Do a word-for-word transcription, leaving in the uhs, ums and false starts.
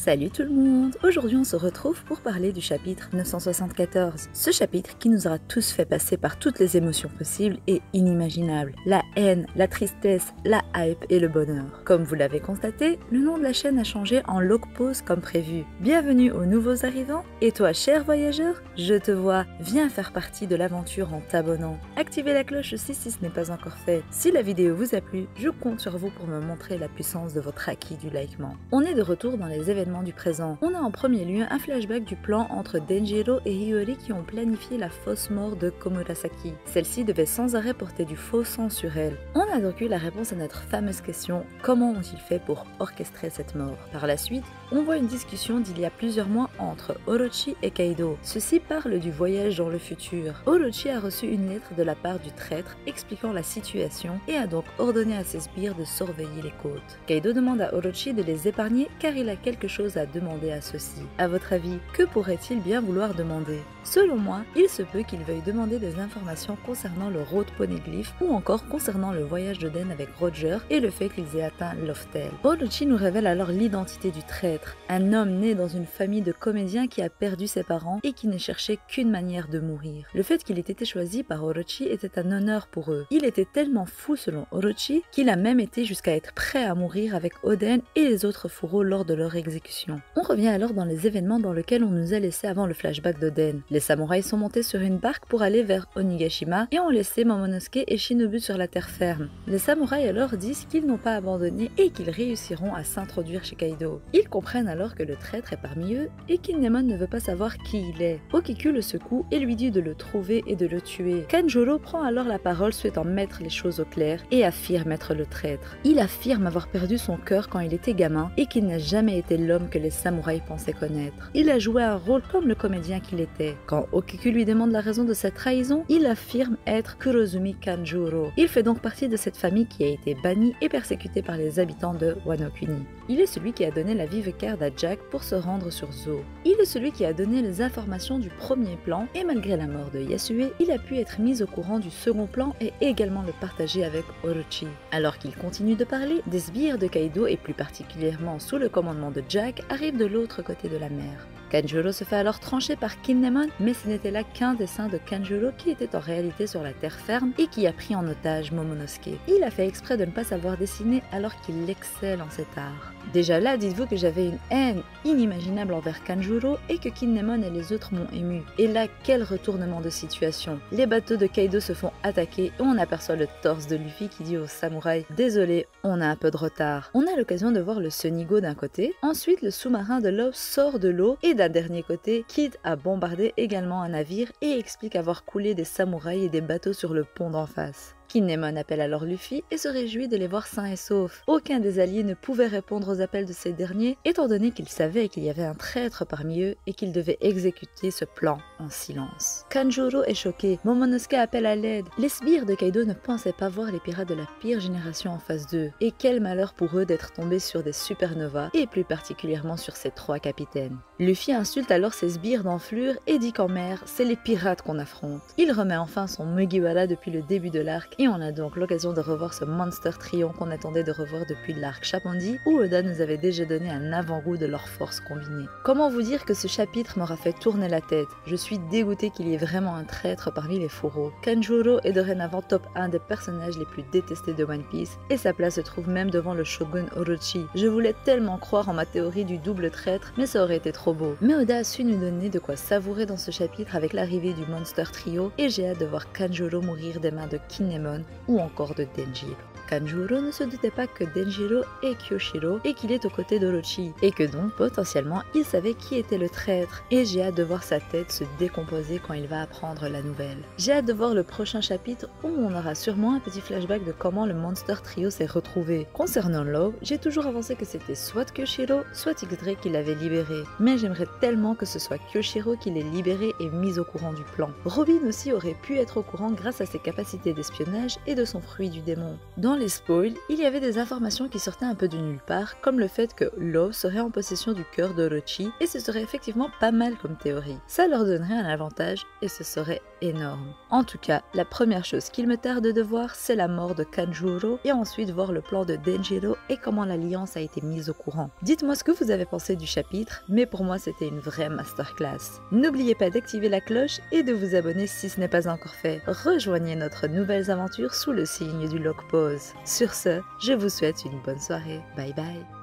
Salut tout le monde! Aujourd'hui on se retrouve pour parler du chapitre neuf cent soixante-quatorze. Ce chapitre qui nous aura tous fait passer par toutes les émotions possibles et inimaginables. La haine, la tristesse, la hype et le bonheur. Comme vous l'avez constaté, le nom de la chaîne a changé en Log Pause comme prévu. Bienvenue aux nouveaux arrivants, et toi cher voyageur, je te vois, viens faire partie de l'aventure en t'abonnant. Activez la cloche aussi si ce n'est pas encore fait. Si la vidéo vous a plu, je compte sur vous pour me montrer la puissance de votre acquis du likement. On est de retour dans les événements du présent. On a en premier lieu un flashback du plan entre Denjiro et Hiyori qui ont planifié la fausse mort de Komurasaki. Celle-ci devait sans arrêt porter du faux sang sur elle. On a donc eu la réponse à notre fameuse question, comment ont-ils fait pour orchestrer cette mort? Par la suite, on voit une discussion d'il y a plusieurs mois entre Orochi et Kaido. Ceux-ci parlent du voyage dans le futur. Orochi a reçu une lettre de la part du traître expliquant la situation et a donc ordonné à ses sbires de surveiller les côtes. Kaido demande à Orochi de les épargner car il a quelque chose à demander à ceux-ci. À votre avis, que pourrait-il bien vouloir demander? Selon moi, il se peut qu'il veuille demander des informations concernant le Road Poneglyph ou encore concernant le voyage d'Oden avec Roger et le fait qu'ils aient atteint Loftel. Orochi nous révèle alors l'identité du traître, un homme né dans une famille de comédiens qui a perdu ses parents et qui ne cherchait qu'une manière de mourir. Le fait qu'il ait été choisi par Orochi était un honneur pour eux. Il était tellement fou selon Orochi qu'il a même été jusqu'à être prêt à mourir avec Oden et les autres fourreaux lors de leur exécution. On revient alors dans les événements dans lesquels on nous a laissé avant le flashback d'Oden. Les samouraïs sont montés sur une barque pour aller vers Onigashima et ont laissé Momonosuke et Shinobu sur la terre ferme. Les samouraïs alors disent qu'ils n'ont pas abandonné et qu'ils réussiront à s'introduire chez Kaido. Ils comprennent alors que le traître est parmi eux et qu'Innemon ne veut pas savoir qui il est. Okiku le secoue et lui dit de le trouver et de le tuer. Kanjuro prend alors la parole souhaitant mettre les choses au clair et affirme être le traître. Il affirme avoir perdu son cœur quand il était gamin et qu'il n'a jamais été l'homme que les samouraïs pensaient connaître. Il a joué un rôle comme le comédien qu'il était. Quand Okiku lui demande la raison de cette trahison, il affirme être Kurozumi Kanjuro. Il fait donc partie de cette famille qui a été bannie et persécutée par les habitants de Wano Kuni. Il est celui qui a donné la vive carte à Jack pour se rendre sur Zou. Il est celui qui a donné les informations du premier plan et malgré la mort de Yasue, il a pu être mis au courant du second plan et également le partager avec Orochi. Alors qu'il continue de parler, des sbires de Kaido et plus particulièrement sous le commandement de Jack arrivent de l'autre côté de la mer. Kanjuro se fait alors trancher par Kinnemon, mais ce n'était là qu'un dessein de Kanjuro qui était en réalité sur la terre ferme et qui a pris en otage Momonosuke. Il a fait exprès de ne pas savoir dessiner alors qu'il excelle en cet art. Déjà là, dites-vous que j'avais une haine inimaginable envers Kanjuro et que Kinnemon et les autres m'ont ému. Et là, quel retournement de situation. Les bateaux de Kaido se font attaquer et on aperçoit le torse de Luffy qui dit aux samouraïs « Désolé, on a un peu de retard ». On a l'occasion de voir le Sunigo d'un côté, ensuite le sous-marin de Law sort de l'eau et d'un dernier côté, Kid a bombardé également un navire et explique avoir coulé des samouraïs et des bateaux sur le pont d'en face. Kinnemon appelle alors Luffy et se réjouit de les voir sains et saufs. Aucun des alliés ne pouvait répondre aux appels de ces derniers, étant donné qu'ils savaient qu'il y avait un traître parmi eux et qu'ils devaient exécuter ce plan en silence. Kanjuro est choqué, Momonosuke appelle à l'aide. Les sbires de Kaido ne pensaient pas voir les pirates de la pire génération en face d'eux, et quel malheur pour eux d'être tombés sur des supernovas, et plus particulièrement sur ces trois capitaines. Luffy insulte alors ses sbires d'enflure et dit qu'en mer, c'est les pirates qu'on affronte. Il remet enfin son Mugiwara depuis le début de l'arc, et on a donc l'occasion de revoir ce Monster Trio qu'on attendait de revoir depuis l'arc Chapondi, où Oda nous avait déjà donné un avant-goût de leurs forces combinées. Comment vous dire que ce chapitre m'aura fait tourner la tête? Je suis dégoûtée qu'il y ait vraiment un traître parmi les fourreaux. Kanjuro est dorénavant top un des personnages les plus détestés de One Piece, et sa place se trouve même devant le shogun Orochi. Je voulais tellement croire en ma théorie du double traître, mais ça aurait été trop beau. Mais Oda a su nous donner de quoi savourer dans ce chapitre avec l'arrivée du Monster Trio, et j'ai hâte de voir Kanjuro mourir des mains de Kinnemon ou encore de Denjiro. Kanjuro ne se doutait pas que Denjiro est Kyoshiro et qu'il est aux côtés d'Orochi, et que donc potentiellement il savait qui était le traître, et j'ai hâte de voir sa tête se décomposer quand il va apprendre la nouvelle. J'ai hâte de voir le prochain chapitre où on aura sûrement un petit flashback de comment le Monster Trio s'est retrouvé. Concernant Law, j'ai toujours avancé que c'était soit Kyoshiro, soit X-Drake qui l'avait libéré, mais j'aimerais tellement que ce soit Kyoshiro qui l'ait libéré et mis au courant du plan. Robin aussi aurait pu être au courant grâce à ses capacités d'espionnage et de son fruit du démon. Dans les les spoils, il y avait des informations qui sortaient un peu du nulle part, comme le fait que Law serait en possession du cœur d'Orochi, et ce serait effectivement pas mal comme théorie. Ça leur donnerait un avantage, et ce serait énorme. En tout cas, la première chose qu'il me tarde de voir, c'est la mort de Kanjuro, et ensuite voir le plan de Denjiro et comment l'alliance a été mise au courant. Dites-moi ce que vous avez pensé du chapitre, mais pour moi c'était une vraie masterclass. N'oubliez pas d'activer la cloche et de vous abonner si ce n'est pas encore fait. Rejoignez notre nouvelle aventure sous le signe du log pause. Sur ce, je vous souhaite une bonne soirée. Bye bye.